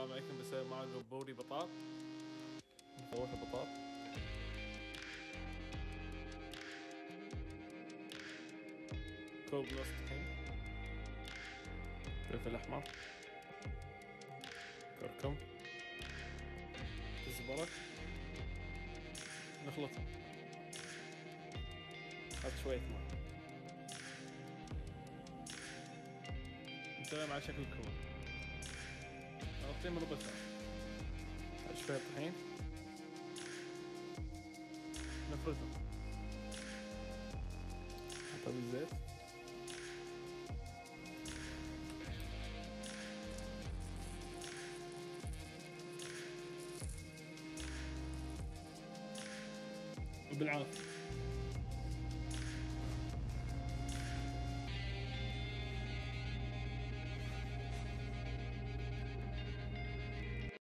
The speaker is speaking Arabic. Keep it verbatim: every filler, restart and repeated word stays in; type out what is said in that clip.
السلام عليكم. بسوي معكم بوري بطاط، نفوت البطاط. كوب نص طحين، فلفل أحمر، كركم، كزبرة، نخلطهم. حط شوية ماء، نسويهم على شكل كوب، نغطيهم ربع ساعة. حط شوية طحين، نفرزهم، نحطها بالزيت، وبالعافية.